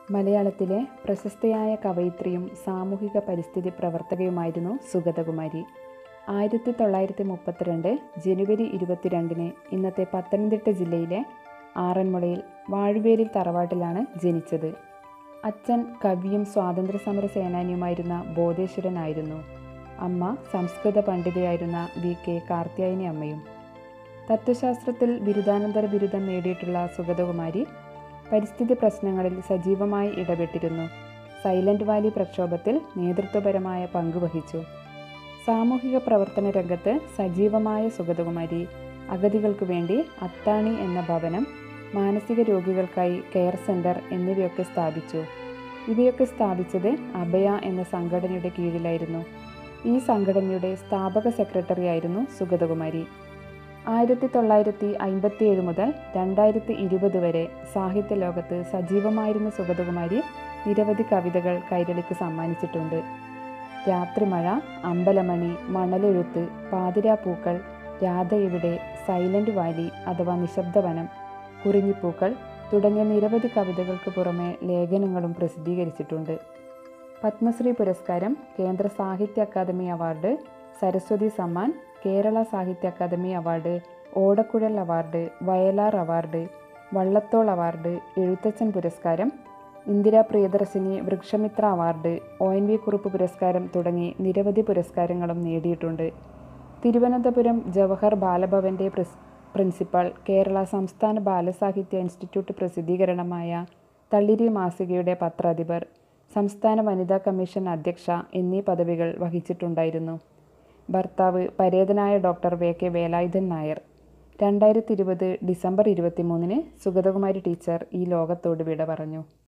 മലയാളത്തിലെ പ്രശസ്തയായ കവയിത്രിയും സാമൂഹിക പരിസ്ഥിതി പ്രവർത്തകയുമായിരുന്നു സുഗതകുമാരി. 1932 ജനുവരി 22 ഇന്നത്തെ പത്തനംതിട്ട ജില്ലയിലെ ആറന്മുളയിൽ വാഴുവേലിൽ തറവാട്ടിലാണ് ജനിച്ചത്. അച്ഛൻ കവിയും സ്വാതന്ത്ര്യസമര സേനാനിയുമായിരുന്ന ബോധേശ്വരനായിരുന്നു. അമ്മ സംസ്കൃത പണ്ഡിതയായിരുന്ന VK കാർത്യായനി അമ്മയും. തത്വശാസ്ത്രത്തിൽ ബിരുദാനന്തര ബിരുദം നേടിയിട്ടുള്ള സുഗതകുമാരി പരിസ്ഥിതി പ്രശ്നങ്ങളിൽ സജീവമായി ഇടപെട്ടിരുന്നു. സൈലന്റ് വാലി പ്രക്ഷോഭത്തിൽ നേതൃത്വപരമായ പങ്കുവഹിച്ചു. സാമൂഹിക പ്രവർത്തന രംഗത്ത് സജീവമായ സുഗതകുമാരി അഗതികൾക്കു വേണ്ടി അത്താണി എന്ന ഭവനം, മാനസിക രോഗികൾക്കായി കെയർ സെന്റർ എന്നിവയൊക്കെ സ്ഥാപിച്ചു. ഇവയൊക്കെ സ്ഥാപിച്ചത് അഭയ എന്ന സംഘടനയുടെ കീഴിലായിരുന്നു. ഈ സംഘടനയുടെ സ്ഥാപക സെക്രട്ടറി ആയിരുന്നു സുഗതകുമാരി. 1957 മുതൽ 2020 വരെ സാഹിത്യ ലോകത്ത് സജീവമായിരുന്ന സുഗതകുമാരി നിരവധി കവിതകൾ കൈരളിക്ക് സമ്മാനിച്ചിട്ടുണ്ട്. രാത്രിമഴ, അമ്പലമണി, മണലെഴുത്ത്, പാതിരാപ്പൂക്കൾ, രാധ എവിടെ, സൈലന്റ് വാലി അഥവാ നിശബ്ദവനം, കുറിഞ്ഞിപ്പൂക്കൾ തുടങ്ങിയ നിരവധി കവിതകൾക്ക് പുറമെ ലേഖനങ്ങളും പ്രസിദ്ധീകരിച്ചിട്ടുണ്ട്. പത്മശ്രീ പുരസ്കാരം, Kendra Sahitya Akademi award, Saraswati Samman, Kerala Sahitya Akademi award, Odakkuzhal award, Vayalar award, Vallathol award, Ezhuthachan പുരസ്കാരം, ഇന്ദിരാ പ്രിയദർശിനി വൃക്ഷമിത്ര അവാർഡ്, ONV കുറുപ്പ് പുരസ്കാരം തുടങ്ങി നിരവധി പുരസ്കാരങ്ങളും നേടിയിട്ടുണ്ട്. തിരുവനന്തപുരം ജവഹർ ബാലഭവന്റെ പ്രിൻസിപ്പൽ, കേരള സംസ്ഥാന ബാലസാഹിത്യ ഇൻസ്റ്റിറ്റ്യൂട്ട് പ്രസിദ്ധീകരണമായ തളിരി മാസികയുടെ പത്രാധിപർ, സംസ്ഥാന വനിതാ കമ്മീഷൻ അധ്യക്ഷ എന്നീ പദവികൾ വഹിച്ചിട്ടുണ്ടായിരുന്നു. ഭർത്താവ് പരേതനായ doctor VK Velayudhan Nair. 2020 December 23 Sugathakumari teacher ഈ ലോകത്തോട് വിട പറഞ്ഞു.